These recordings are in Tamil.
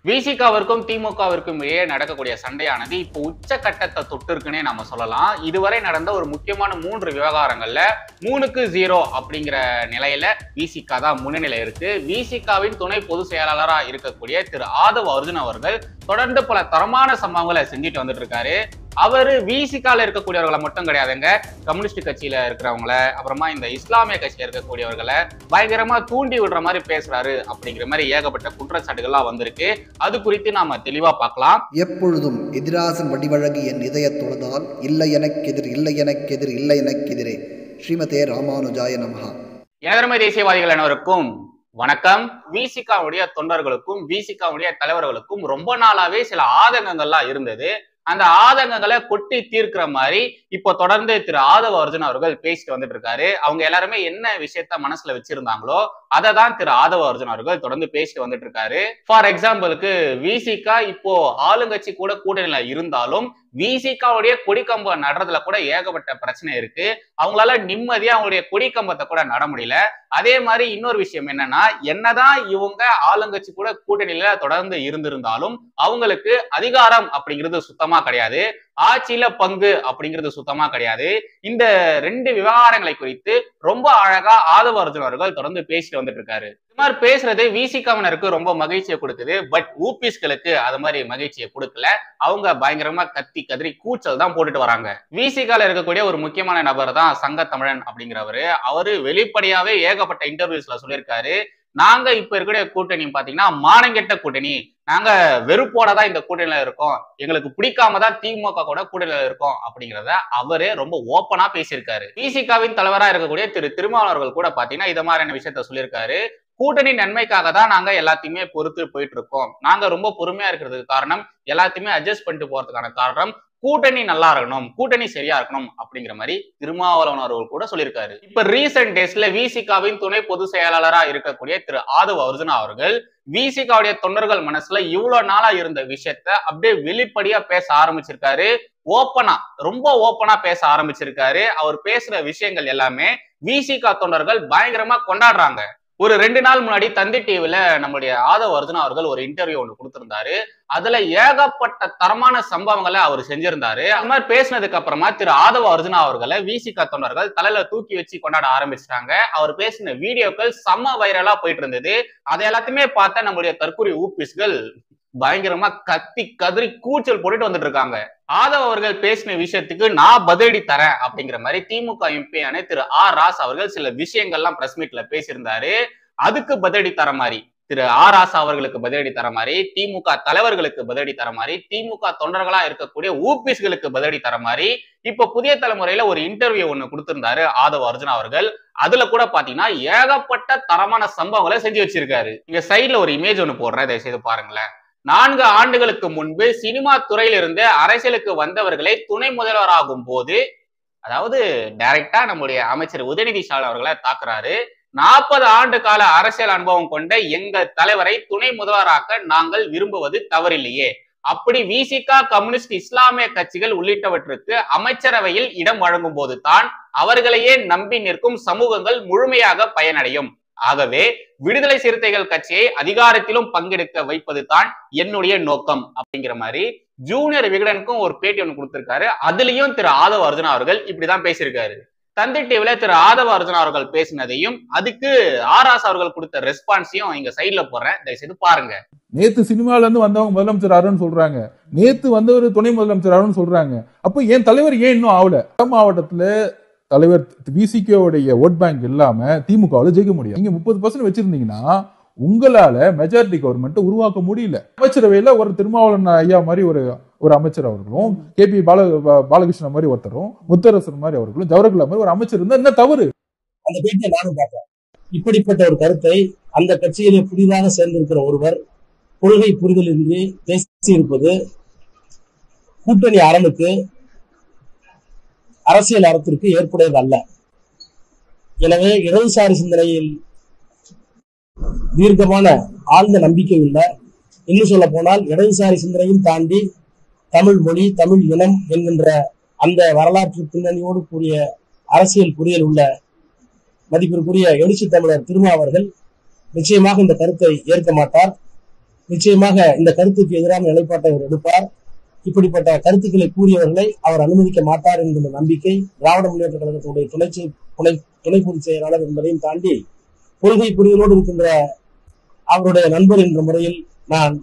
விசிகாவிற்கும் திமுகவிற்கும் இடையே நடக்கக்கூடிய சண்டையானது இப்போ உச்சக்கட்டத்தை தொட்டிருக்குன்னே நம்ம சொல்லலாம். இதுவரை நடந்த ஒரு முக்கியமான 3 விவகாரங்கள்ல 3-0 அப்படிங்கிற நிலையில விசிகா தான் முன்னிலை இருக்கு. விசிகாவின் துணை பொதுச் செயலாளரா இருக்கக்கூடிய திரு ஆதவ் அர்ஜுன் அவர்கள் தொடர்ந்து பல தரமான சம்பவங்களை செஞ்சுட்டு வந்துட்டு இருக்காரு. அவரு விசிகால இருக்கக்கூடியவர்களை மட்டும் கிடையாதுங்க, கம்யூனிஸ்ட் கட்சியில இருக்கிறவங்கள, அப்புறமா இந்த இஸ்லாமிய கட்சியில இருக்கக்கூடியவர்களை பயங்கரமா தூண்டி விடுற மாதிரி பேசுறாரு அப்படிங்கிற மாதிரி ஏகப்பட்ட குற்றச்சாட்டுகள்லாம் வந்திருக்கு. அது குறித்து நாம தெளிவா பார்க்கலாம். எப்பொழுதும் எதிராசன் வடிவழகு என் இதய தொழுதால் இல்லை எனக்கெதிர் இல்லை எனக்கெதிர் இல்லை எனக்கெதிரே. ஸ்ரீமதே ராமானுஜாய நமஹா. எனதருமை தேசியவாதிகள் அனைவருக்கும் வணக்கம். விசிகாவுடைய தொண்டர்களுக்கும் விசிகாவுடைய தலைவர்களுக்கும் ரொம்ப நாளாவே சில ஆதங்கங்கள்லாம் இருந்தது. அந்த ஆதங்கங்களை கொட்டி தீர்க்கிற மாதிரி இப்போ தொடர்ந்து திரு ஆதவ் அர்ஜுன் அவர்கள் பேசிட்டு வந்துட்டு இருக்காரு. அவங்க எல்லாருமே என்ன விஷயத்த மனசுல வச்சிருந்தாங்களோ அதை தான் திரு ஆதவ் அர்ஜுன் அவர்கள் தொடர்ந்து பேசிட்டு வந்துட்டு இருக்காரு. ஃபார் எக்ஸாம்பிளுக்கு விசிகா இப்போ ஆளுங்கட்சி கூட கூட்டணியில இருந்தாலும் விசிகாவுடைய கொடிக்கம்பம் நடுறதுல கூட ஏகப்பட்ட பிரச்சனை இருக்கு. அவங்களால நிம்மதியா அவங்களுடைய கொடிக்கம்பத்தை கூட நட முடியல. அதே மாதிரி இன்னொரு விஷயம் என்னதான் இவங்க ஆளுங்கட்சி கூட கூட்டணியில தொடர்ந்து இருந்திருந்தாலும் அவங்களுக்கு அதிகாரம் அப்படிங்கிறது சுத்தமா கிடையாது, ஆட்சியில பங்கு அப்படிங்கிறது சுத்தமா கிடையாது. இந்த 2 விவகாரங்களை குறித்து ரொம்ப அழகா ஆதவ் அர்ஜுன் அவர்கள் தொடர்ந்து பேசிட்டு வந்துட்டு இருக்காரு. இது மாதிரி பேசுறது விசிகாவினருக்கு ரொம்ப மகிழ்ச்சியை கொடுக்குது. பட் ஊபிஸ்களுக்கு அது மாதிரி மகிழ்ச்சியை கொடுக்கல. அவங்க பயங்கரமா கத்தி கதறி கூச்சல் தான் போட்டுட்டு வராங்க. விசிகால இருக்கக்கூடிய ஒரு முக்கியமான நபர் தான் சங்க தமிழன் அப்படிங்கிறவரு. அவரு வெளிப்படையாவே ஏகப்பட்ட இன்டர்வியூஸ்ல சொல்லியிருக்காரு, நாங்க இப்ப இருக்கக்கூடிய கூட்டணி பாத்தீங்கன்னா மானங்கெட்ட கூட்டணி, நாங்க வெறுப்போட தான் இந்த கூட்டணியில இருக்கோம், எங்களுக்கு பிடிக்காம தான் திமுக கூட கூட்டணியில இருக்கோம் அப்படிங்கிறத அவரே ரொம்ப ஓப்பனா பேசியிருக்காரு. விசிகாவின் தலைவரா இருக்கக்கூடிய திரு திருமாவளவர்கள் கூட பாத்தீங்கன்னா இத மாதிரியான விஷயத்த சொல்லியிருக்காரு. கூட்டணி நன்மைக்காக தான் நாங்க எல்லாத்தையுமே பொறுத்து போயிட்டு இருக்கோம், நாங்க ரொம்ப பொறுமையா இருக்கிறதுக்கு காரணம், எல்லாத்தையுமே அட்ஜஸ்ட் பண்ணிட்டு போறதுக்கான காரணம் கூட்டணி நல்லா இருக்கணும், கூட்டணி சரியா இருக்கணும் அப்படிங்கிற மாதிரி திருமாவளவன் அவர்கள் கூட சொல்லியிருக்காரு. இப்ப ரீசெண்ட் டேஸ்ல விசிகாவின் துணை பொதுச் செயலாளரா இருக்கக்கூடிய திரு ஆதவ் அர்ஜுனா அவர்கள் விசிகாவுடைய தொண்டர்கள் மனசுல இவ்வளவு நாளா இருந்த விஷயத்த அப்படியே வெளிப்படையா பேச ஆரம்பிச்சிருக்காரு. ஓப்பனா, ரொம்ப ஓப்பனா பேச ஆரம்பிச்சிருக்காரு. அவர் பேசுற விஷயங்கள் எல்லாமே விசிகா தொண்டர்கள் பயங்கரமா கொண்டாடுறாங்க. ஒரு 2 நாள் முன்னாடி தந்தி டிவில நம்முடைய ஆதவ் அர்ஜுனா அவர்கள் ஒரு இன்டர்வியூ ஒன்று கொடுத்திருந்தாரு. அதுல ஏகப்பட்ட தரமான சம்பவங்களை அவர் செஞ்சிருந்தாரு. அது மாதிரி பேசினதுக்கு அப்புறமா திரு ஆதவ் அர்ஜுனா அவர்களை விசிகா தொண்டர்கள் தலையில தூக்கி வச்சு கொண்டாட ஆரம்பிச்சிட்டாங்க. அவர் பேசின வீடியோக்கள் செம்ம வைரலா போயிட்டு இருந்தது. அதை எல்லாத்தையுமே பார்த்த நம்முடைய தற்கொலை ஊபிஸ்கள் பயங்கரமா கத்தி கதறி கூச்சல் போட்டுட்டு வந்துட்டு இருக்காங்க. ஆதவ் அவர்கள் பேசின விஷயத்துக்கு நான் பதிலடி தரேன் அப்படிங்கிற மாதிரி திமுக எம்பியான திரு ஆர் ராசா அவர்கள் சில விஷயங்கள்லாம் பிரஸ் மீட்ல பேசியிருந்தாரு. அதுக்கு பதிலடி தர மாதிரி திரு ஆர் ராசா அவர்களுக்கு பதிலடி தர மாதிரி, திமுக தலைவர்களுக்கு பதிலடி தர மாதிரி, திமுக தொண்டர்களா இருக்கக்கூடிய ஊபிஸ்களுக்கு பதிலடி தர மாதிரி இப்ப புதிய தலைமுறையில ஒரு இன்டர்வியூ ஒண்ணு கொடுத்திருந்தாரு ஆதவ் அர்ஜுனா அவர்கள். அதுல கூட பாத்தீங்கன்னா ஏகப்பட்ட தரமான சம்பவங்களை செஞ்சு வச்சிருக்காரு. இங்க சைட்ல ஒரு இமேஜ் ஒண்ணு போடுறேன், தயவுசெய்து பாருங்களேன். 4 ஆண்டுகளுக்கு முன்பு சினிமா துறையிலிருந்து அரசியலுக்கு வந்தவர்களை துணை முதல்வராகும் போது, அதாவது டைரக்டா நம்முடைய அமைச்சர் உதயநிதி ஸ்டாலின் அவர்களை தாக்குறாரு. 40 ஆண்டு கால அரசியல் அனுபவம் கொண்ட எங்கள் தலைவரை துணை முதல்வராக்க நாங்கள் விரும்புவது தவறில்லையே, அப்படி விசிகா, கம்யூனிஸ்ட், இஸ்லாமிய கட்சிகள் உள்ளிட்டவற்றுக்கு அமைச்சரவையில் இடம் வழங்கும் போது தான் அவர்களையே நம்பி நிற்கும் சமூகங்கள் முழுமையாக பயனடையும். ஆகவே விடுதலை சிறுத்தைகள் கட்சியை அதிகாரத்திலும் பங்கெடுக்க வைப்பது தான் என்னுடைய நோக்கம் அப்படிங்கிற மாதிரி ஜூனியர் விகடனுக்கும் ஒரு பேட்டி ஒன்று கொடுத்திருக்காரு. அதுலயும் திரு ஆதவ் அர்ஜுனா அவர்கள் இப்படிதான் பேசியிருக்காரு. தந்தி டிவில திரு ஆதவ் அர்ஜுனா அவர்கள் பேசினதையும் அதுக்கு ஆர் ராசா அவர்கள் கொடுத்த ரெஸ்பான்ஸையும் இங்க சைட்ல போடுறேன், தயவுசெய்து பாருங்க. நேத்து சினிமால இருந்து வந்தவங்க முதலமைச்சர் ஆறுன்னு சொல்றாங்க, நேத்து வந்தவர் துணை முதலமைச்சர் ஆறுன்னு சொல்றாங்க. அப்ப என் தலைவர் ஏன் இன்னும் ஆகல? மாவட்டத்துல தலைவர் விசிகேவுடைய ஓட் பேங்க் இல்லாம திமுகவில் ஜெயிக்க முடியும். நீங்க 30% வச்சிருந்தீங்கன்னா உங்களால மெஜாரிட்டி கவர்மெண்ட் உருவாக்க முடியல. அமைச்சரவையில ஒரு திருமாவளவன் ஐயா மாதிரி ஒரு அமைச்சர் அவர்களும், கேபி பாலகிருஷ்ணன் மாதிரி ஒருத்தரும், முத்தரசன் மாதிரி அவர்களும், ஜவஹர்லால் மாதிரி ஒரு அமைச்சர் இருந்தா என்ன தவறு? அந்த பேட்டியை நானும் பார்த்தேன். இப்படிப்பட்ட ஒரு கருத்தை அந்த கட்சியிலே புதிதாக சேர்ந்திருக்கிற ஒருவர் கொள்கை புரிதலின்றி பேசியிருப்பது கூட்டணி அரணுக்கு, அரசியல் அறத்திற்கு ஏற்புடையது அல்ல. எனவே இடதுசாரி சிந்தனையில் தீர்க்கமான ஆழ்ந்த நம்பிக்கை உள்ள, இன்னும் சொல்ல போனால் இடதுசாரி சிந்தனையும் தாண்டி தமிழ் மொழி, தமிழ் இனம் என்கின்ற அந்த வரலாற்று பின்னணியோடு கூடிய அரசியல் புரியல் உள்ள மதிப்பிற்குரிய எழுச்சி தமிழர் திருமா அவர்கள் நிச்சயமாக இந்த கருத்தை ஏற்க மாட்டார். நிச்சயமாக இந்த கருத்துக்கு எதிரான நிலைப்பாட்டை அவர் எடுப்பார். இப்படிப்பட்ட கருத்துக்களை கூறியவர்களை அவர் அனுமதிக்க மாட்டார் என்கின்ற நம்பிக்கை திராவிட முன்னேற்ற கழகத்தினுடைய துணை பொதுச் செயலாளர் என்பதையும் தாண்டி கொள்கை புரிதலோடு இருக்கின்ற அவருடைய நண்பர் என்ற முறையில் நான்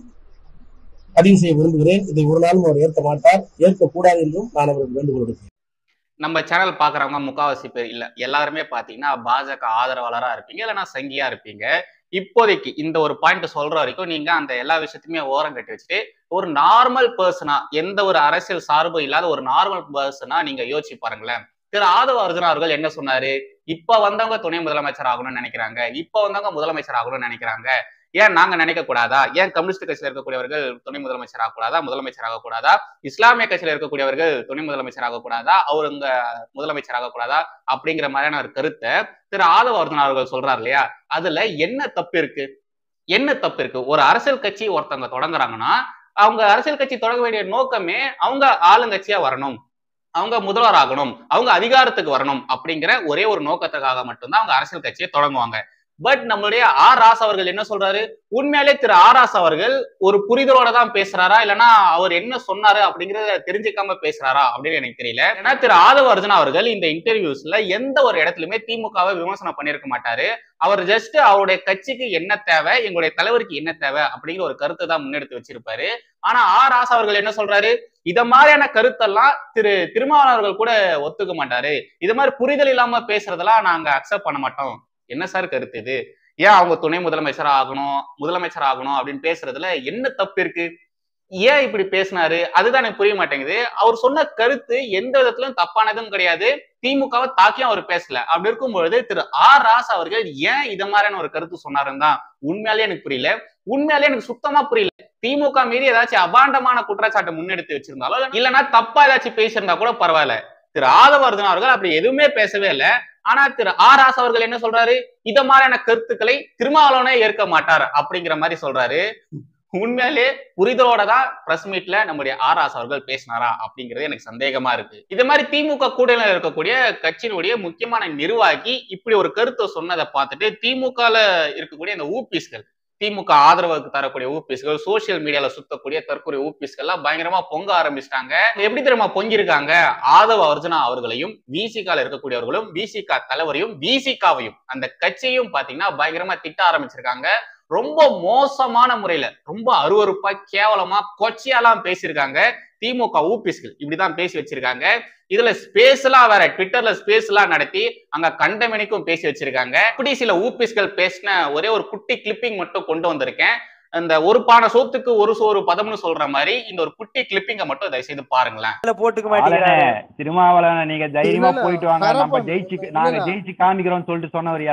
பதிவு செய்ய விரும்புகிறேன். இதை ஒரு நாளும் அவர் ஏற்க மாட்டார், ஏற்கக்கூடாது என்றும் நான் அவருக்கு வேண்டுகோள் விடுக்கிறேன். நம்ம சேனல் பாக்குறவங்க முக்காவாசி பேர் இல்ல எல்லாருமே பாத்தீங்கன்னா பாஜக ஆதரவாளரா இருப்பீங்க, இல்லைன்னா சங்கியா இருப்பீங்க. இப்போதைக்கு இந்த ஒரு பாயிண்ட் சொல்ற வரைக்கும் நீங்க அந்த எல்லா விஷயத்தையுமே ஓரம் கட்டி வச்சுட்டு ஒரு நார்மல் பர்சனா, எந்த ஒரு அரசியல் சார்பு இல்லாத ஒரு நார்மல் பர்சனா நீங்க யோசிச்சு பாருங்களேன். திரு ஆதவ அர்ஜுனா அவர்கள் என்ன சொன்னாரு? இப்ப வந்தவங்க துணை முதலமைச்சர் ஆகணும்னு நினைக்கிறாங்க, இப்ப வந்தவங்க முதலமைச்சர் ஆகணும்னு நினைக்கிறாங்க, ஏன் நாங்க நினைக்க கூடாதா? ஏன் கம்யூனிஸ்ட் கட்சியில இருக்கக்கூடியவர்கள் துணை முதலமைச்சர் ஆகக்கூடாதா, முதலமைச்சர் ஆகக்கூடாதா? இஸ்லாமிய கட்சியில இருக்கக்கூடியவர்கள் துணை முதலமைச்சர் ஆகக்கூடாதா, அவருங்க முதலமைச்சர் ஆகக்கூடாதா? அப்படிங்கிற மாதிரியான ஒரு கருத்தை திரு ஆதவ அர்ஜுனா அவர்கள் சொல்றாரு இல்லையா? அதுல என்ன தப்பு இருக்கு? என்ன தப்பு இருக்கு? ஒரு அரசியல் கட்சி ஒருத்தவங்க தொடங்குறாங்கன்னா அவங்க அரசியல் கட்சி தொடங்க வேண்டிய நோக்கமே அவங்க ஆளுங்கட்சியா வரணும், அவங்க முதல்வர் ஆகணும், அவங்க அதிகாரத்துக்கு வரணும் அப்படிங்கிற ஒரே ஒரு நோக்கத்துக்காக மட்டும்தான் அவங்க அரசியல் கட்சியை தொடங்குவாங்க. பட் நம்மளுடைய ஆர் ராசா அவர்கள் என்ன சொல்றாரு? உண்மையாலே திரு ஆர் ராசா அவர்கள் ஒரு புரிதலோட தான் பேசுறாரா, இல்லைன்னா அவர் என்ன சொன்னாரு அப்படிங்கறத தெரிஞ்சுக்காம பேசுறாரா அப்படின்னு எனக்கு தெரியல. ஏன்னா திரு ஆதவ அர்ஜுனா அவர்கள் இந்த இன்டர்வியூஸ்ல எந்த ஒரு இடத்துலயுமே திமுகவை விமர்சனம் பண்ணியிருக்க மாட்டாரு. அவர் ஜஸ்ட் அவருடைய கட்சிக்கு என்ன தேவை, எங்களுடைய தலைவருக்கு என்ன தேவை அப்படிங்கிற ஒரு கருத்தை தான் முன்னெடுத்து வச்சிருப்பாரு. ஆனா ஆர் ராசா அவர்கள் என்ன சொல்றாரு? இத மாதிரியான கருத்தெல்லாம் திருமாவளவன் அவர்கள் கூட ஒத்துக்க மாட்டாரு. இது மாதிரி புரிதல் இல்லாம பேசுறதெல்லாம் நாங்க அக்செப்ட் பண்ண மாட்டோம். என்ன சார் கருத்து இது? ஏன் அவங்க துணை முதலமைச்சர் ஆகணும், முதலமைச்சர் ஆகணும் அப்படின்னு பேசுறதுல என்ன தப்பு இருக்கு? ஏன் இப்படி பேசினாரு? அதுதான் எனக்கு புரிய மாட்டேங்குது. அவர் சொன்ன கருத்து எந்த விதத்திலும் தப்பானதும் கிடையாது, திமுகவை தாக்கியும் அவர் பேசல. அப்படி இருக்கும்பொழுது திரு ஆர் ராசா அவர்கள் ஏன் இத மாதிரியான ஒரு கருத்து சொன்னாருன்னு தான் உண்மையாலே எனக்கு புரியல. உண்மையாலே எனக்கு சுத்தமா புரியல. திமுக மீது ஏதாச்சும் அபாண்டமான குற்றச்சாட்டை முன்னெடுத்து வச்சிருந்தாலும், இல்லைன்னா தப்பா ஏதாச்சும் பேசியிருந்தா கூட பரவாயில்ல. திரு ஆதவ அர்ஜுனா அவர்கள் அப்படி எதுவுமே பேசவே இல்லை. ஆனா திரு ஆர் ராசா அவர்கள் என்ன சொல்றாரு? இத மாதிரியான கருத்துக்களை திருமாவளவனே ஏற்க மாட்டார் அப்படிங்கிற மாதிரி சொல்றாரு. உண்மையிலே புரிதலோட தான் பிரஸ் மீட்ல நம்முடைய ஆர் ராசா அவர்கள் பேசினாரா அப்படிங்கிறது எனக்கு சந்தேகமா இருக்கு. இது மாதிரி திமுக கூட்டணியில் இருக்கக்கூடிய கட்சியினுடைய முக்கியமான நிர்வாகி இப்படி ஒரு கருத்தை சொன்னதை பார்த்துட்டு திமுகல இருக்கக்கூடிய அந்த ஊபிஸ்கள், திமுக ஆதரவுக்கு தரக்கூடிய ஊபிஸ்கள், சோசியல் மீடியால சுத்தக்கூடிய தற்கொலை ஊபிஸ்கள் எல்லாம் பயங்கரமா பொங்க ஆரம்பிச்சிட்டாங்க. எப்படி தெரியுமா பொங்கிருக்காங்க? ஆதவ அர்ஜுனா அவர்களையும், விசிகால இருக்கக்கூடியவர்களும், விசிகா தலைவரையும், விசிகாவையும் அந்த கட்சியையும் பாத்தீங்கன்னா பயங்கரமா திட்ட ஆரம்பிச்சிருக்காங்க. ரொம்ப மோசமான முறையில, ரொம்ப அருவருப்பா, கேவலமா, கொச்சையாலாம் பேசியிருக்காங்க. திமுக ஊபிஸ்கள் இப்படிதான் பேசி வச்சிருக்காங்க. இதுல ஸ்பேஸ் எல்லாம் வேற, ட்விட்டர்ல ஸ்பேஸ் எல்லாம் நடத்தி அங்க கண்டமணிக்கும் பேசி வச்சிருக்காங்க. இப்படி சில ஊபிஸ்கள் பேசின ஒரே ஒரு குட்டி கிளிப்பிங் மட்டும் கொண்டு வந்திருக்கேன். அந்த ஒரு பானை சோத்துக்கு ஒரு சோறு பதம்னு சொல்ற மாதிரி இந்த ஒரு குட்டி கிளிப்பிங்க மட்டும் தயவு செய்து பாருங்களேன். போட்டுக்க மாட்டீங்க திருமாவளவன், நீங்க தைரியமா போயிட்டு வாங்க, நம்ம நாங்க ஜெயிச்சு காமிக்கிறோம் சொல்லிட்டு சொன்னவர்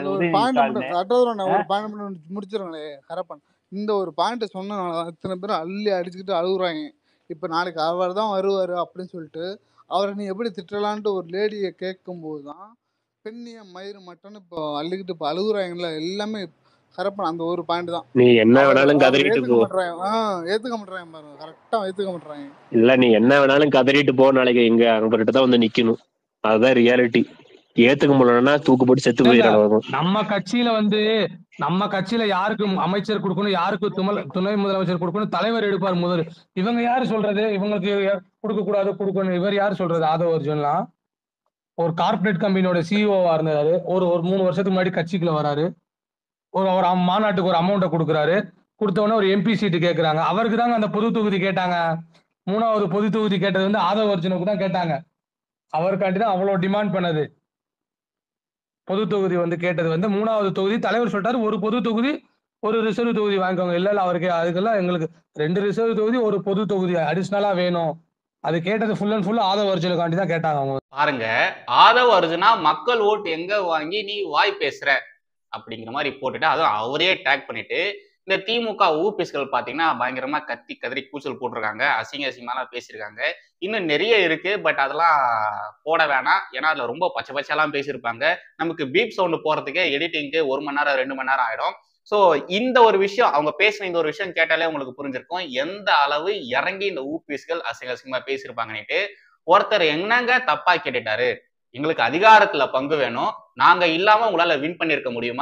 முடிச்சிருங்களே ஹரப்பன். இந்த ஒரு பாயிண்ட் சொன்னதுனால இத்தனை பேரும் அள்ளி அடிச்சுக்கிட்டு அழுகுறாங்க. இப்ப நாளைக்கு அவர் தான் வருவாரு அப்படின்னு சொல்லிட்டு அவரை நீ எப்படி திட்டலான்ட்டு ஒரு லேடியை கேட்கும் போதுதான் பெண்ணிய மயிறு மட்டும் இப்போ அள்ளிக்கிட்டு இப்போ அழுகுறாங்கல்ல எல்லாமே கரெக்ட். அந்த ஒரு பாயிண்ட் தான். நீ என்ன வேணாலும் கதறிட்டு போ. ஏத்துக்க மாட்டேறாங்க பாருங்க, கரெக்டா ஏத்துக்க மாட்டேறாங்க. இல்ல நீ என்ன வேணாலும் கதறிட்டு போ, நாளைக்கு எங்க அவங்ககிட்ட தான் வந்து நிக்கணும். அதுதான் ரியாலிட்டி. ஏத்துக்க முடியலன்னா தூக்கு போட்டு செத்து போயிடறாங்க. நம்ம கட்சியில யாருக்கு அமைச்சர் கொடுக்கணும், யாருக்கு துணை முதலமைச்சர் கொடுக்கணும் தலைவர் எடுப்பார் முதல். இவங்க யாரு சொல்றது இவங்களுக்கு கொடுக்க கூடாது கொடுக்கணும்? இவர் யாரு சொல்றது? ஆதவ அர்ஜுன்லாம் ஒரு கார்பரேட் கம்பெனியோட சிஇஓவா இருந்தாரு. ஒரு 3 வருஷத்துக்கு முன்னாடி கட்சிக்குள்ள வராரு. ஒரு மாநாட்டுக்கு ஒரு அமௌண்ட்டை கொடுக்குறாரு. கொடுத்தவொடனே ஒரு எம்பி சீட்டு கேட்கறாங்க. அவருக்கு தாங்க அந்த பொது தொகுதி கேட்டாங்க. 3வது பொது தொகுதி கேட்டது வந்து ஆதவ அர்ஜுனுக்கு தான் கேட்டாங்க. அவருக்காண்டி தான் அவ்வளவு டிமாண்ட் பண்ணது. பொது தொகுதி வந்து கேட்டது வந்து 3வது தொகுதி. தலைவர் சொல்லிட்டாரு ஒரு பொது தொகுதி ஒரு ரிசர்வ் தொகுதி வாங்கிக்கோங்க. இல்ல அவருக்கு அதுக்கெல்லாம் எங்களுக்கு 2 ரிசர்வ் தொகுதி ஒரு பொது தொகுதி அடிஷனலா வேணும். அது கேட்டது ஃபுல் அண்ட் ஃபுல் ஆதவ அர்ஜுனுக்காண்டி தான் கேட்டாங்க அவங்க. பாருங்க, ஆதவ அர்ஜுனா மக்கள் ஓட்டு எங்க வாங்கி நீ வாய் பேசுற அப்படிங்கிற மாதிரி போட்டுட்டு அதுவும் அவரே டேக் பண்ணிட்டு இந்த திமுக ஊபிஸ்கள் பாத்தீங்கன்னா பயங்கரமா கத்தி கதறி கூச்சல் போட்டிருக்காங்க. அசிங்கமா பேசியிருக்காங்க. இன்னும் நிறைய இருக்கு, பட் அதெல்லாம் போட வேணாம். ஏன்னா அதுல ரொம்ப பச்சை பச்சையெல்லாம் பேசியிருப்பாங்க. நமக்கு பீப் சவுண்ட் போறதுக்கு எடிட்டிங்க்கு 1 மணி நேரம் 2 மணி நேரம் ஆயிடும். சோ இந்த ஒரு விஷயம் அவங்க பேசின இந்த ஒரு விஷயம் கேட்டாலே உங்களுக்கு புரிஞ்சிருக்கும் எந்த அளவு இறங்கி இந்த ஊபிஸ்கள் அசிங்கமா பேசியிருப்பாங்கன்னுட்டு. ஒருத்தர் என்னங்க தப்பா கேட்டுட்டாரு, எங்களுக்கு அதிகாரத்துல பங்கு வேணும், நாங்க இல்லாம உங்களால வின் பண்ணிருக்க முடியுமா,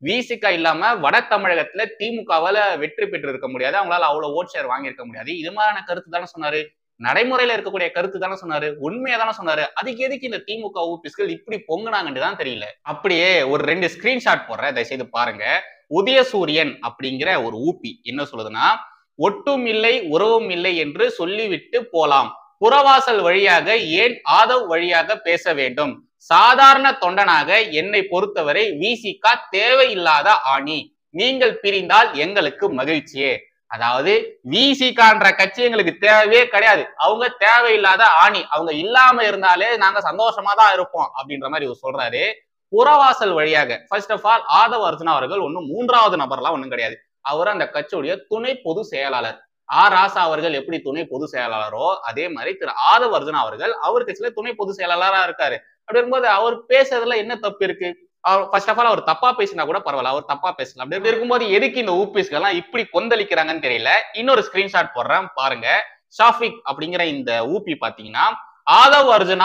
விசிகா இல்லாம வட தமிழகத்துல திமுகவால வெற்றி பெற்று இருக்க முடியாது, அவங்களால அவ்வளவு ஓட் ஷேர் வாங்கியிருக்க முடியாது. இது மாதிரியான கருத்து தானே சொன்னாரு, நடைமுறையில இருக்கக்கூடிய கருத்து தானே சொன்னாரு, உண்மையா தானே சொன்னாரு. அதுக்கு எதுக்கு இந்த திமுக ஊபிஸ்கள் இப்படி பொங்குனாங்கன்னு தான் தெரியல. அப்படியே ஒரு 2 ஸ்கிரீன்ஷாட் போடுறேன், தயவுசெய்து பாருங்க. உதயசூரியன் அப்படிங்கிற ஒரு ஊபி என்ன சொல்லுதுன்னா, ஒட்டும் இல்லை உறவும் இல்லை என்று சொல்லிவிட்டு போலாம், புறவாசல் வழியாக ஏன் ஆதவ் வழியாக பேச வேண்டும், சாதாரண தொண்டனாக என்னை பொறுத்தவரை விசிகா தேவையில்லாத ஆணி, நீங்கள் பிரிந்தால் எங்களுக்கு மகிழ்ச்சியே. அதாவது விசிகான்ற கட்சி எங்களுக்கு தேவையே கிடையாது, அவங்க தேவையில்லாத ஆணி, அவங்க இல்லாம இருந்தாலே நாங்க சந்தோஷமா தான் இருப்போம் அப்படின்ற மாதிரி இவர் சொல்றாரு. புறவாசல் வழியாக first of all Aadhav Arjuna அவர்கள் ஒன்னும் 3வது நபர்லாம் ஒண்ணும் கிடையாது, அவர் அந்த கட்சியுடைய துணை பொதுச் செயலாளர். ராசா அவர்கள் எப்படி துணை பொதுச் செயலாளரோ அதே மாதிரி திரு ஆதவ் அர்ஜுனா அவர்கள் அவர் கட்சியில துணை பொதுச் செயலாளரா இருக்காரு. அப்படி இருக்கும்போது அவர் பேசுறதுல என்ன தப்பு இருக்கு? அவர் ஃபர்ஸ்ட் ஆஃப் ஆல் அவர் தப்பா பேசினா கூட பரவாயில்ல, அவர் தப்பா பேசலாம். அப்படி இருக்கும்போது எதுக்கு இந்த ஊபிஸ்கள் எல்லாம் இப்படி கொந்தளிக்கிறாங்கன்னு தெரியல. இன்னொரு ஸ்கிரீன்ஷாட் போடுறேன் பாருங்க. ஷாஃபிக் அப்படிங்கிற இந்த ஊபி பாத்தீங்கன்னா, ஆதவ் அர்ஜுனா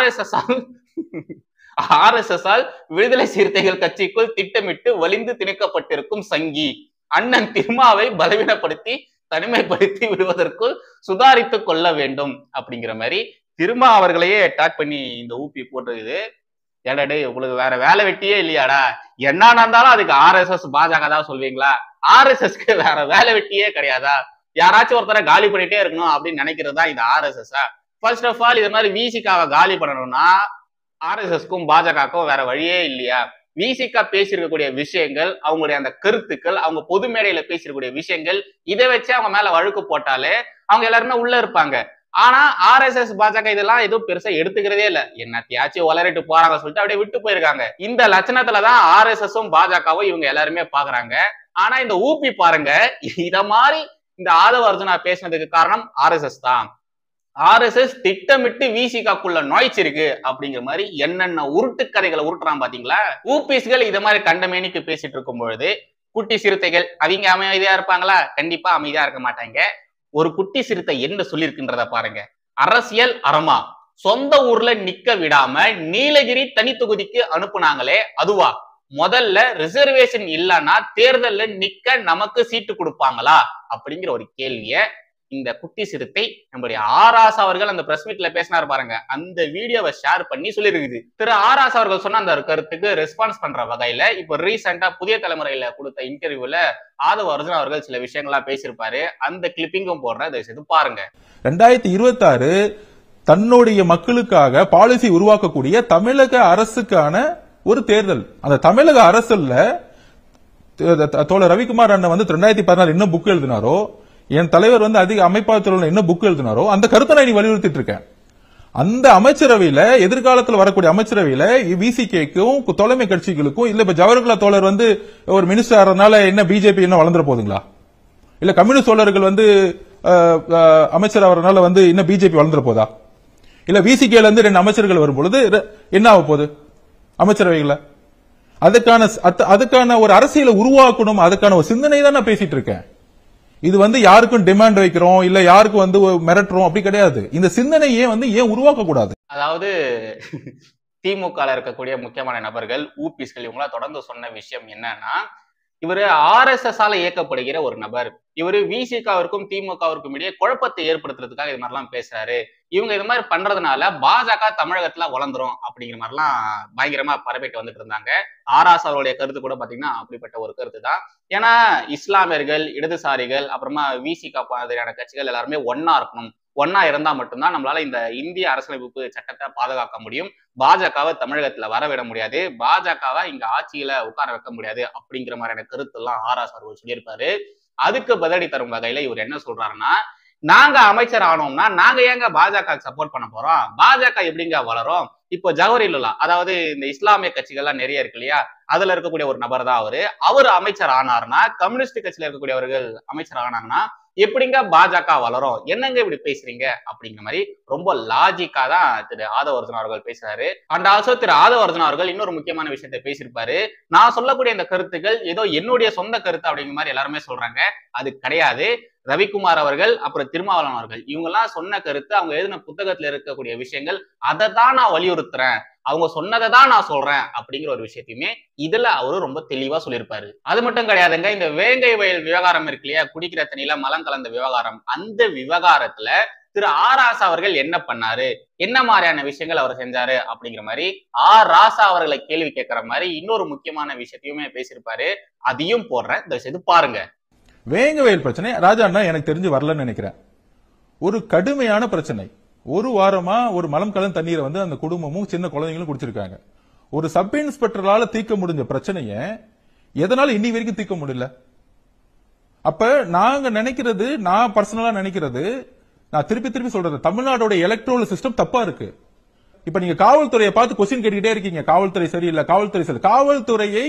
ஆர்எஸ்எஸ் ஆல் விடுதலை சிறுத்தைகள் கட்சிக்குள் திட்டமிட்டு வலிந்து திணிக்கப்பட்டிருக்கும் சங்கி, அண்ணன் திருமாவை பலவீனப்படுத்தி தனிமைப்படுத்தி விடுவதற்குள் சுதாரித்து கொள்ள வேண்டும் அப்படிங்கிற மாதிரி திருமா அவர்களையே அட்டாக் பண்ணி இந்த ஊபி போட்டுருக்குது. ஏடாடே உங்களுக்கு வேற வேலை வெட்டியே இல்லையாடா, என்ன இருந்தாலும் அதுக்கு ஆர்எஸ்எஸ் பாஜக தான் சொல்வீங்களா, ஆர்எஸ்எஸ்க்கு வேற வேலை வெட்டியே கிடையாதா, யாராச்சும் ஒருத்தர காலி பண்ணிட்டே இருக்கணும் அப்படின்னு நினைக்கிறதா இந்த ஆர்எஸ்எஸ்? ஃபர்ஸ்ட் ஆஃப் ஆல் இது மாதிரி விசிகாவை காலி பண்ணணும்னா ஆர்எஸ்எஸ்க்கும் பாஜகவுக்கும் வேற வழியே இல்லையா? விசிகா பேசியிருக்கக்கூடிய விஷயங்கள், அவங்களுடைய அந்த கருத்துக்கள், அவங்க பொது மேடையில பேசியிருக்கக்கூடிய விஷயங்கள், இதை வச்சு அவங்க மேல வழக்கு போட்டாலே அவங்க எல்லாருமே உள்ள இருப்பாங்க. ஆனா ஆர்எஸ்எஸ் பாஜக இதெல்லாம் எதுவும் பெருசா எடுத்துக்கிறதே இல்ல, என்னத்தையாச்சும் வளரிட்டு போறாங்க சொல்லிட்டு அப்படியே விட்டு போயிருக்காங்க. இந்த லட்சணத்துலதான் ஆர்எஸ்எஸும் பாஜகவும் இவங்க எல்லாருமே பாக்குறாங்க. ஆனா இந்த ஊபி பாருங்க, இத மாதிரி இந்த ஆதவ் அர்ஜுனா பேசினதுக்கு காரணம் ஆர்எஸ்எஸ் தான். ஆர்எஸ்எஸ் திட்டமிட்டு விசிகாக்குள்ள நுழைச்சிருக்கு அப்படிங்கிற மாதிரி என்னென்ன உருட்டு கதைகளை உருட்டுறான் பாத்தீங்களா. ஊபிஸ்கள் இத மாதிரி கண்டமேனிக்கு பேசிட்டு இருக்கும் பொழுது குட்டி சிறுத்தைகள் அவங்க அமைதியா இருப்பாங்களா? கண்டிப்பா அமைதியா இருக்க மாட்டாங்க. ஒரு குட்டி சிறுத்தை என்ன சொல்லியிருக்குன்றத பாருங்க. அரசியல் அறமா, சொந்த ஊர்ல நிக்க விடாம நீலகிரி தனி தொகுதிக்கு அனுப்புனாங்களே அதுவா? முதல்ல ரிசர்வேஷன் இல்லைன்னா தேர்தல்ல நிக்க நமக்கு சீட்டு கொடுப்பாங்களா அப்படிங்கிற ஒரு கேள்விய இந்த குட்டி சிறுத்தை நம்மளுடைய ராசா அவர்கள் அந்த பிரஸ் மீட்ல பேசினார் பாருங்க, அந்த வீடியோவை ஷேர் பண்ணி சொல்லியிருக்குது. திரு ராசா அவர்கள் சொன்ன அந்த கருத்துக்கு ரெஸ்பான்ஸ் பண்ற வகையில இப்ப ரீசெண்டா புதிய தலைமுறையில கொடுத்த இன்டர்வியூல ஆதவ் அர்ஜுனா அவர்கள் சில விஷயங்களா பேசியிருப்பாரு. அந்த கிளிப்பிங்கும் போடுறேன், தயவுசெய்து பாருங்க. 2026 தன்னுடைய மக்களுக்காக பாலிசி உருவாக்கக்கூடிய தமிழக அரசுக்கான ஒரு தேர்தல். அந்த தமிழக அரசுல தோழர் ரவிக்குமார் அண்ணன் வந்து 2014 என்ன புக் எழுதினாரோ, என் தலைவர் வந்து அதிக அமைப்பாளர் என்ன புக் எழுதினாரோ அந்த கருத்தை நான் வலியுறுத்திட்டு இருக்கேன். அந்த அமைச்சரவையில எதிர்காலத்தில் வரக்கூடிய அமைச்சரவையில விசிகேக்கும் தலைமை கட்சிகளுக்கும் இல்ல இப்ப ஜவஹர்லா தோழர் வந்து ஒரு மினிஸ்டர் ஆறதுனால என்ன பிஜேபி என்ன வளர்ந்துட போதுங்களா? இல்ல கம்யூனிஸ்ட் தோழர்கள் வந்து அமைச்சர் ஆறதுனால வந்து என்ன பிஜேபி வளர்ந்துட போதா? இல்ல விசிகேல இருந்து 2 அமைச்சர்கள் வரும் பொழுது என்ன ஆக போகுது அமைச்சரவைகள? அதுக்கான ஒரு அரசியலை உருவாக்கணும், அதுக்கான ஒரு சிந்தனை தான் நான் பேசிட்டு இருக்கேன். இது வந்து யாருக்கும் டிமாண்ட் வைக்கிறோம் இல்ல யாருக்கும் வந்து மிரட்டுறோம் அப்படி கிடையாது. இந்த சிந்தனையே வந்து ஏன் உருவாக்க கூடாது? அதாவது திமுக இருக்கக்கூடிய முக்கியமான நபர்கள் ஊபிஸ்கள் இவங்களா தொடர்ந்து சொன்ன விஷயம் என்னன்னா, இவரு ஆர்எஸ்எஸ் ஆல இயக்கப்படுகிற ஒரு நபர், இவரு விசிகாவிற்கும் திமுகவிற்கும் இடையே குழப்பத்தை ஏற்படுத்துறதுக்காக இது மாதிரிலாம் பேசுறாரு. இவங்க இது மாதிரி பண்றதுனால பாஜக தமிழகத்துல வளர்ந்துரும் அப்படிங்கிற மாதிரிலாம் பயங்கரமா பரப்பிட்டு வந்துட்டு இருந்தாங்க. ஆராஸ் அவருடைய கருத்து கூட பாத்தீங்கன்னா அப்படிப்பட்ட ஒரு கருத்து தான். ஏன்னா இஸ்லாமியர்கள், இடதுசாரிகள், அப்புறமா விசிகா மாதிரியான கட்சிகள் எல்லாருமே ஒன்னா இருக்கணும், ஒன்னா இருந்தா மட்டும்தான் நம்மளால இந்த இந்திய அரசியலமைப்பு சட்டத்தை பாதுகாக்க முடியும், பாஜகவை தமிழகத்துல வரவிட முடியாது, பாஜகவை இங்க ஆட்சியில உட்கார வைக்க முடியாது அப்படிங்கிற மாதிரியான கருத்து எல்லாம் ஆராஸ் அவர்கள் சொல்லியிருப்பாரு. அதுக்கு பதிலடி தரும் வகையில இவர் என்ன சொல்றாருன்னா, நாங்க அமைச்சர் ஆனோம்னா நாங்க ஏங்க பாஜக சப்போர்ட் பண்ண போறோம், பாஜக எப்படிங்க வளரும்? இப்போ ஜவஹர்லா, அதாவது இந்த இஸ்லாமிய கட்சிகள்லாம் நிறைய இருக்கு இல்லையா, அதுல இருக்கக்கூடிய ஒரு நபர் தான் அவர் அமைச்சர் ஆனார்னா, கம்யூனிஸ்ட் கட்சியில இருக்கக்கூடியவர்கள் அமைச்சர் ஆனாங்கன்னா எப்படிங்க பாஜக வளரும்? என்னங்க இப்படி பேசுறீங்க அப்படிங்கிற மாதிரி ரொம்ப லாஜிக்கா தான் திரு ஆதவ் அர்ஜுனா அவர்கள் பேசுறாரு. அண்ட் ஆல்சோ திரு ஆதவ் அர்ஜுனா அவர்கள் இன்னொரு முக்கியமான விஷயத்தை பேசியிருப்பாரு. நான் சொல்லக்கூடிய இந்த கருத்துக்கள் ஏதோ என்னுடைய சொந்த கருத்து அப்படிங்கிற மாதிரி எல்லாருமே சொல்றாங்க, அது கிடையாது. ரவிக்குமார் அவர்கள் அப்புறம் திருமாவளவன் அவர்கள் இவங்க எல்லாம் சொன்ன கருத்து, அவங்க எழுதின புத்தகத்துல இருக்கக்கூடிய விஷயங்கள், அதை தான் நான் வலியுறுத்துறேன், அவங்க சொன்னதை தான் நான் சொல்றேன் அப்படிங்கிற ஒரு விஷயத்தையுமே இதுல அவரு ரொம்ப தெளிவா சொல்லியிருப்பாரு. அது மட்டும் கிடையாதுங்க, இந்த வேங்கை வயல் விவகாரம் இருக்கு இல்லையா, குடிக்கிற தண்ணியில மலம் கலந்த விவகாரம், அந்த விவகாரத்துல திரு ஆர் ராசா அவர்கள் என்ன பண்ணாரு, என்ன மாதிரியான விஷயங்கள் அவர் செஞ்சாரு அப்படிங்கிற மாதிரி ஆர் ராசா அவர்களை கேள்வி கேட்கிற மாதிரி இன்னொரு முக்கியமான விஷயத்தையுமே பேசியிருப்பாரு. அதையும் போடுறேன், தயவு செய்து பாருங்க. வேங்க வயல் பிரச்சனை ராஜாண்ணா எனக்கு தெரிஞ்சு வரலன்னு நினைக்கிறேன். ஒரு கடுமையான பிரச்சனை. ஒரு வாரமா ஒரு மலம் கலந்த தண்ணீரை வந்து அந்த குடும்பமும் சின்ன குழந்தைங்களும் குடிச்சிருக்காங்க. ஒரு சப் இன்ஸ்பெக்டரால தீர்க்க முடிஞ்ச பிரச்சனைய எதனால இன்னி வரைக்கும் தீர்க்க முடியல? அப்ப நாங்க நினைக்கிறது, நான் பர்சனலா நினைக்கிறது, நான் திருப்பி சொல்றது, தமிழ்நாடோட எலக்ட்ரல் சிஸ்டம் தப்பா இருக்கு. இப்ப நீங்க காவல்துறையை பார்த்து கொஸ்டின் கேட்டுக்கிட்டே இருக்கீங்க, காவல்துறை சரியில்லை, காவல்துறை சரி. காவல்துறையை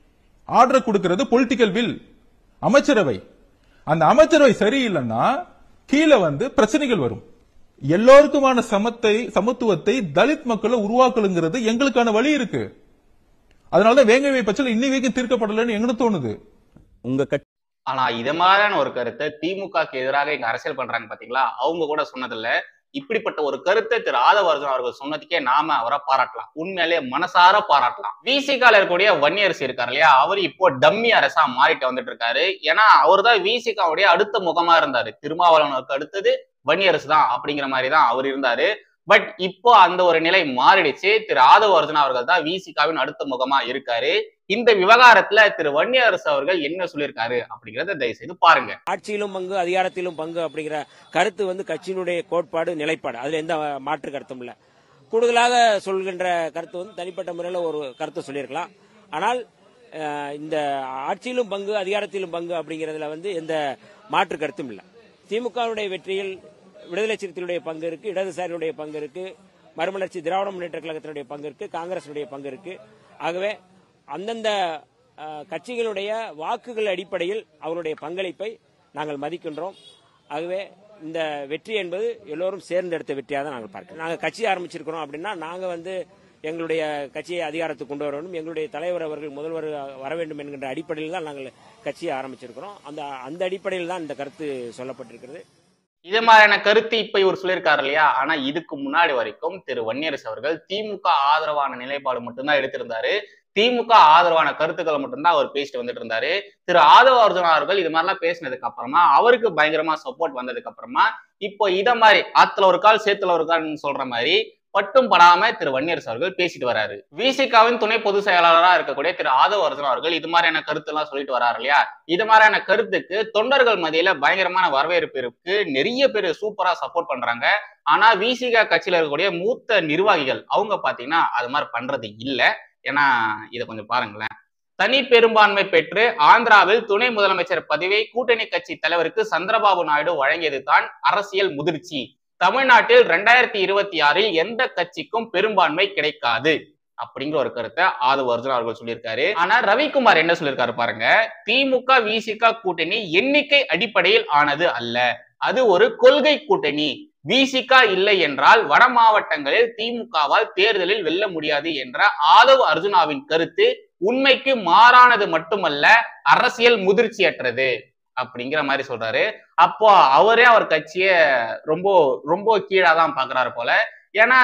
ஆர்டர் கொடுக்கிறது பொலிட்டிக்கல் வில், அமைச்சரவை. அந்த அமைச்சரவை சரியில்லைன்னா கீழே வந்து பிரச்சனைகள் வரும். எல்லோருக்குமான சமத்துவத்தை தலித் மக்களை உருவாக்கலுங்கிறது எங்களுக்கான வழி இருக்கு. அதனாலதான் வேங்கை பிரச்சனை இன்னி வரைக்கும் தீர்க்கப்படலன்னு எங்களுக்கு தோணுது. உங்க ஆனா இத மாதிரியான ஒரு கருத்தை திமுகக்கு எதிராக இங்க அரசியல் பண்றாங்க பாத்தீங்களா, அவங்க கூட சொன்னதில்ல. இப்படிப்பட்ட ஒரு கருத்தை திரு ஆதவ அர்ஜுனா அவர்கள் சொன்னதுக்கே நாம அவரை பாராட்டலாம், உண்மையிலே மனசார பாராட்டலாம். விசிகால இருக்கக்கூடிய வன்னியரசு இருக்காரு இல்லையா, அவர் இப்போ டம்மி அரசா மாறிட்டு வந்துட்டு இருக்காரு. ஏன்னா அவர் தான் விசிகாவுடைய அடுத்த முகமா இருந்தாரு. திருமாவளவனுக்கு அடுத்தது வன்னியரசு தான் அப்படிங்கிற மாதிரி தான் அவர் இருந்தாரு. பட் இப்போ அந்த ஒரு நிலை மாறிடுச்சு. திரு ஆதவ அர்ஜுனா அவர்கள் தான் விசிகாவின் அடுத்த முகமா இருக்காரு. இந்த விவகாரத்துல திரு வன்னியரசு அவர்கள் என்ன சொல்லியிருக்காரு அப்படிங்கறத தயவு செய்து பாருங்க. ஆட்சியிலும் பங்கு அதிகாரத்திலும் பங்கு அப்படிங்கிற கருத்து வந்து கட்சியினுடைய கோட்பாடு, நிலைப்பாடு, அதுல எந்த மாற்று கருத்தும் இல்ல. கூடுதலாக சொல்கின்ற கருத்து வந்து தனிப்பட்ட முறையில் ஒரு கருத்தை சொல்லியிருக்கலாம். ஆனால் இந்த ஆட்சியிலும் பங்கு அதிகாரத்திலும் பங்கு அப்படிங்கறதுல வந்து எந்த மாற்று கருத்தும் இல்ல. திமுகவுடைய வெற்றியில் விடுதலை சிறுத்தைகளுடைய பங்கு இருக்கு, இடதுசாரியுடைய பங்கு இருக்கு, மறுமலர்ச்சி திராவிட முன்னேற்ற கழகத்தினுடைய பங்கு இருக்கு, காங்கிரசுடைய பங்கு இருக்கு. ஆகவே அந்தந்த கட்சிகளுடைய வாக்குகள் அடிப்படையில் அவருடைய பங்களிப்பை நாங்கள் மதிக்கின்றோம். ஆகவே இந்த வெற்றி என்பது எல்லோரும் சேர்ந்தெடுத்த வெற்றியாக தான் நாங்கள் பார்க்கிறோம். நாங்கள் கட்சி ஆரம்பிச்சிருக்கிறோம் அப்படின்னா நாங்கள் வந்து எங்களுடைய கட்சியை அதிகாரத்துக்கு கொண்டு வர வேண்டும், எங்களுடைய தலைவர் அவர்கள் முதல்வர் வர வேண்டும் என்கின்ற அடிப்படையில் தான் நாங்கள் கட்சியை ஆரம்பிச்சிருக்கிறோம். அந்த அடிப்படையில் தான் இந்த கருத்து சொல்லப்பட்டிருக்கிறது. இது மாதிரியான கருத்து இப்ப இவர் சொல்லியிருக்காரு இல்லையா. ஆனா இதுக்கு முன்னாடி வரைக்கும் திரு வன்னியரசு அவர்கள் திமுக ஆதரவான நிலைப்பாடு மட்டும்தான் எடுத்திருந்தாரு. திமுக ஆதரவான கருத்துக்களை மட்டும்தான் அவர் பேசிட்டு வந்துட்டு இருந்தாரு. திரு ஆதவ அர்ஜுனா அவர்கள் இது மாதிரிலாம் பேசினதுக்கு அப்புறமா, அவருக்கு பயங்கரமா சப்போர்ட் வந்ததுக்கு அப்புறமா இப்போ இத மாதிரி ஆத்துல ஒரு கால் சேத்துல ஒரு கால்னு சொல்ற மாதிரி பட்டும் படாம திரு வன்னியரசு அவர்கள் பேசிட்டு வராரு. விசிகாவின் துணை பொதுச் செயலாளராக இருக்கக்கூடிய திரு ஆதவ அர்ஜுனா அவர்கள் இது மாதிரியான கருத்து எல்லாம் சொல்லிட்டு வராரு இல்லையா. இது மாதிரியான கருத்துக்கு தொண்டர்கள் மத்தியில பயங்கரமான வரவேற்பு இருக்கு. நிறைய பேர் சூப்பரா சப்போர்ட் பண்றாங்க. ஆனா விசிகா கட்சியில இருக்கக்கூடிய மூத்த நிர்வாகிகள் அவங்க பாத்தீங்கன்னா அது மாதிரி பண்றது இல்ல. ஏன்னா இதை கொஞ்சம் பாருங்களேன். தனி பெரும்பான்மை பெற்று ஆந்திராவில் துணை முதலமைச்சர் பதவியை கூட்டணி கட்சி தலைவருக்கு சந்திரபாபு நாயுடு வழங்கியது தான் அரசியல் முதிர்ச்சி. தமிழ்நாட்டில் 2026 எந்த கட்சிக்கும் பெரும்பான்மை கிடைக்காது அப்படிங்கிற ஒரு கருத்தை ஆதவ அர்ஜுனா அவர்கள் சொல்லியிருக்காரு. ஆனா ரவிக்குமார் என்ன சொல்லியிருக்காரு பாருங்க. திமுக விசிக கூட்டணி எண்ணிக்கை அடிப்படையில் ஆனது அல்ல, அது ஒரு கொள்கை கூட்டணி. விசிக இல்லை என்றால் வட மாவட்டங்களில் திமுகவால் தேர்தலில் வெல்ல முடியாது என்ற ஆதவ அர்ஜுனாவின் கருத்து உண்மைக்கு மாறானது மட்டுமல்ல, அரசியல் முதிர்ச்சியற்றது அப்படிங்கிற மாதிரி சொல்றாரு. அப்போ அவரே அவர் கட்சிய ரொம்ப ரொம்ப கீழாதான் பாக்குறாரு போல. ஏன்னா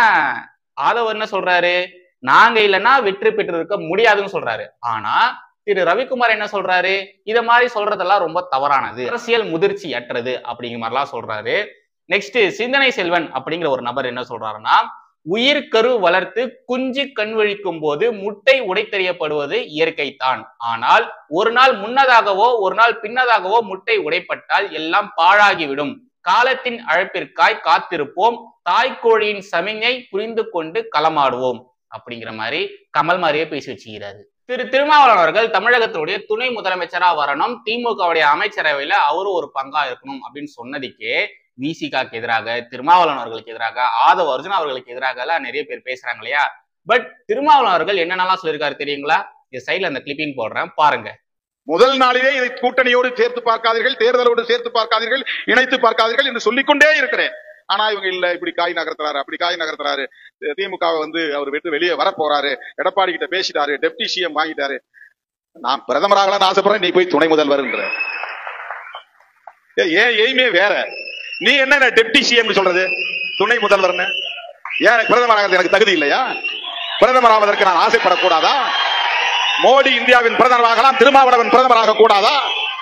ஆதவ என்ன சொல்றாரு, நாங்க இல்லைன்னா வெற்றி பெற்று இருக்க முடியாதுன்னு சொல்றாரு. ஆனா திரு ரவிக்குமார் என்ன சொல்றாரு, இத மாதிரி சொல்றதெல்லாம் ரொம்ப தவறானது, அரசியல் முதிர்ச்சி அற்றது அப்படிங்கிற மாதிரிலாம் சொல்றாரு. நெக்ஸ்ட் சிந்தனை செல்வன் அப்படிங்கிற ஒரு நபர் என்ன சொல்றாருன்னா, உயிர்கரு வளர்த்து குஞ்சு கண்வழிக்கும் போது முட்டை உடைத்தெறியப்படுவது இயற்கைத்தான். ஆனால் ஒரு நாள் முன்னதாகவோ ஒரு நாள் பின்னதாகவோ முட்டை உடைப்பட்டால் எல்லாம் பாழாகிவிடும். காலத்தின் அழைப்பிற்காய் காத்திருப்போம், தாய்க்கோழியின் சமிஞை புரிந்து கொண்டு களமாடுவோம் அப்படிங்கிற மாதிரி கமல் மாதிரியே பேசி வச்சுக்கிறாரு. திரு திருமாவளவன் அவர்கள் தமிழகத்தினுடைய துணை முதலமைச்சரா வரணும், திமுகவுடைய அமைச்சரவையில அவரும் ஒரு பங்கா இருக்கணும் அப்படின்னு சொன்னதுக்கே விசிகாக்கு எதிராக, திருமாவளவன் அவர்களுக்கு எதிராக, ஆதவ அர்ஜுனா அவர்களுக்கு எதிராக எல்லாம் நிறைய பேர் பேசுறாங்க இல்லையா. பட் திருமாவளவன் அவர்கள் என்னென்னலாம் சொல்லியிருக்காரு தெரியுங்களா? இந்த சைட்ல அந்த கிளிப்பிங் போடுறேன் பாருங்க. முதல் நாளிலே இதை கூட்டணியோடு சேர்த்து பார்க்காதீர்கள், தேர்தலோடு சேர்த்து பார்க்காதீர்கள், இணைத்து பார்க்காதீர்கள் என்று சொல்லிக்கொண்டே இருக்கிறேன். ஆனா இவங்க இல்ல, இப்படி காய் நகர்த்துறாரு, அப்படி காய் நகர்த்துறாரு, திமுக வந்து அவர் விட்டு வெளியே வர போறாரு, எடப்பாடி கிட்ட பேசிட்டாரு, டெப்டி சிஎம் வாங்கிட்டாரு. நான் பிரதமராகலாம் ஆசைப்படுறேன், நீ போய் துணை முதல்வர். ஏன் எய்மே வேற. நீ என்ன டெப்டி சிஎம் சொல்றது, துணை முதல்வர்னு? ஏன் பிரதமராக எனக்கு தகுதி இல்லையா? பிரதமர் ஆவதற்கு நான் ஆசைப்படக்கூடாதா? மோடி இந்தியாவின் பிரதமராகலாம், திருமாவளவன் பிரதமராக கூடாதா?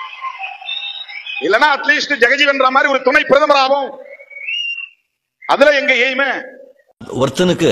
இல்லனா அட்லீஸ்ட் ஜெகஜீவன் ராம் மாதிரி ஒரு துணை பிரதமராகும். அதுல எங்க எய்மே? ஒருத்தனுக்கு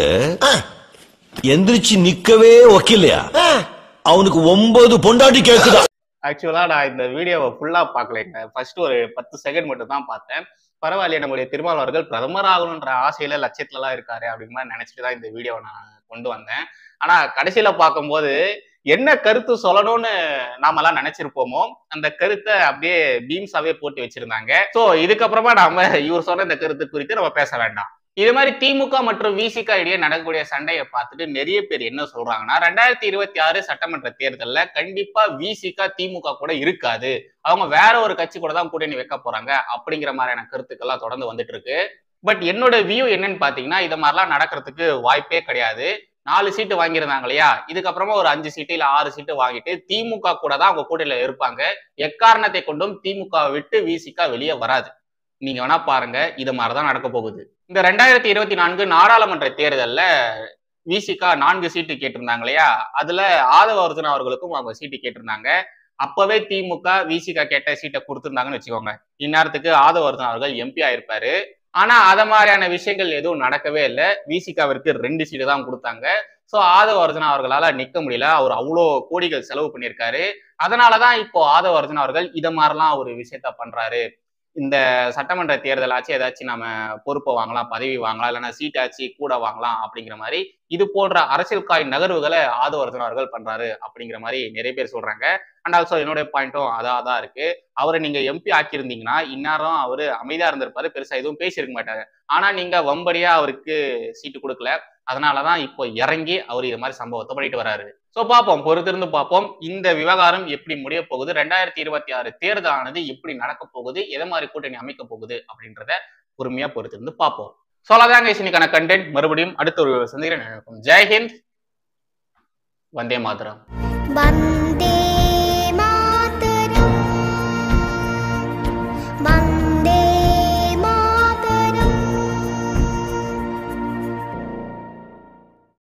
எந்திரிச்சு நிக்கவே ஒக்கில்லையா, அவனுக்கு 9 பொண்டாட்டி கேக்குதா? ஆக்சுவலா நான் இந்த வீடியோவை ஃபுல்லா பாக்கலைங்க. ஃபர்ஸ்ட் ஒரு 10 செகண்ட் மட்டும் தான் பார்த்தேன். பரவாயில்லையே, நம்முடைய திருமாவளவன் அவர்கள் பிரதமர் ஆகணுன்ற ஆசையில லட்சியத்துல எல்லாம் இருக்காரு அப்படிங்கிற மாதிரி நினைச்சிட்டு தான் இந்த வீடியோவை நான் கொண்டு வந்தேன். ஆனா கடைசியில பார்க்கும்போது என்ன கருத்து சொல்லணும்னு நாம எல்லாம் நினைச்சிருப்போமோ அந்த கருத்தை அப்படியே பீம்ஸாவே போட்டு வச்சிருந்தாங்க. சோ இதுக்கப்புறமா நாம இவர் சொன்ன இந்த கருத்து குறித்து நம்ம பேச வேண்டாம். இது மாதிரி திமுக மற்றும் விசிக இடையே நடக்கக்கூடிய சண்டையை பார்த்துட்டு நிறைய பேர் என்ன சொல்றாங்கன்னா, 2026 சட்டமன்ற தேர்தல்ல கண்டிப்பா விசிக திமுக கூட இருக்காது, அவங்க வேற ஒரு கட்சி கூட தான் கூட்டணி வைக்க போறாங்க அப்படிங்கிற மாதிரியான கருத்துக்கள்லாம் தொடர்ந்து வந்துட்டு இருக்கு. பட் என்னோட வியூ என்னன்னு பாத்தீங்கன்னா, இது மாதிரிலாம் நடக்கிறதுக்கு வாய்ப்பே கிடையாது. 4 சீட்டு வாங்கியிருந்தாங்க இல்லையா, இதுக்கப்புறமா ஒரு 5 சீட்டு இல்ல 6 சீட்டு வாங்கிட்டு திமுக கூட தான் அவங்க கூட்டணியில இருப்பாங்க. எக்காரணத்தை கொண்டும் திமுக விட்டு விசிக வெளியே வராது. நீங்க வேணா பாருங்க, இது மாதிரிதான் நடக்க போகுது. இந்த 2024 நாடாளுமன்ற தேர்தல்ல விசிக 4 சீட்டு கேட்டிருந்தாங்க இல்லையா, அதுல ஆதவ அர்ஜுனா அவர்களுக்கும் அவங்க சீட்டு கேட்டிருந்தாங்க. அப்பவே திமுக விசிக கேட்ட சீட்டை கொடுத்திருந்தாங்கன்னு வச்சுக்கோங்க, இந்நேரத்துக்கு ஆதவ அர்ஜுனா அவர்கள் எம்பி ஆயிருப்பாரு. ஆனா அத மாதிரியான விஷயங்கள் எதுவும் நடக்கவே இல்லை. விசிகாவிற்கு 2 சீட்டு தான் கொடுத்தாங்க. சோ ஆதவ அர்ஜுனா அவர்களால நிக்க முடியல. அவர் அவ்வளோ கோடிகள் செலவு பண்ணியிருக்காரு. அதனாலதான் இப்போ ஆதவ அர்ஜுனா அவர்கள் இத மாதிரிலாம் ஒரு விஷயத்த பண்றாரு. இந்த சட்டமன்ற தேர்தல் ஆச்சு ஏதாச்சும் நம்ம பொறுப்பை வாங்கலாம், பதவி வாங்கலாம், இல்லைன்னா சீட்டாச்சு கூட வாங்கலாம் அப்படிங்கிற மாதிரி இது போன்ற அரசியல் காய் நகர்வுகளை ஆதவ அர்ஜுனா அவர்கள் பண்றாரு அப்படிங்கிற மாதிரி நிறைய பேர் சொல்றாங்க. அண்ட் ஆல்சோ என்னுடைய பாயிண்ட்டும் அதான் இருக்கு. அவரை நீங்க எம்பி ஆக்கியிருந்தீங்கன்னா இந்நேரம் அவரு அமைதியா இருந்திருப்பாரு, பெருசா எதுவும் பேசியிருக்க மாட்டாரு. ஆனா நீங்க வம்படியா அவருக்கு சீட்டு கொடுக்கல. அதனாலதான் இப்போ இறங்கி அவர் இது மாதிரி சம்பவத்தை பண்ணிட்டு வராரு. சோ பார்ப்போம், பொறுத்திருந்து பார்ப்போம் இந்த விவகாரம் எப்படி முடிய போகுது, 2026 தேர்தலானது எப்படி நடக்க போகுது, எதை மாதிரி கூட்டணி அமைக்க போகுது அப்படின்றத பொறுமையா பொறுத்திருந்து பார்ப்போம். சொல்லாதாங்க இன்னைக்கான கண்டென்ட். மறுபடியும் அடுத்த ஒரு சந்திக்கிறேன். ஜெய்ஹிந்த், வந்தே மாதரம்.